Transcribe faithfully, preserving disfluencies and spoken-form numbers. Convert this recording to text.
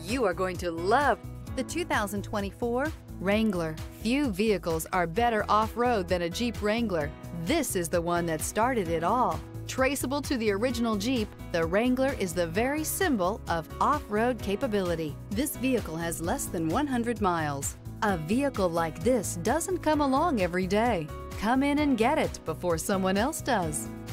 You are going to love the two thousand twenty-four Wrangler. Few vehicles are better off-road than a Jeep Wrangler. This is the one that started it all. Traceable to the original Jeep, the Wrangler is the very symbol of off-road capability. This vehicle has less than one hundred miles. A vehicle like this doesn't come along every day. Come in and get it before someone else does.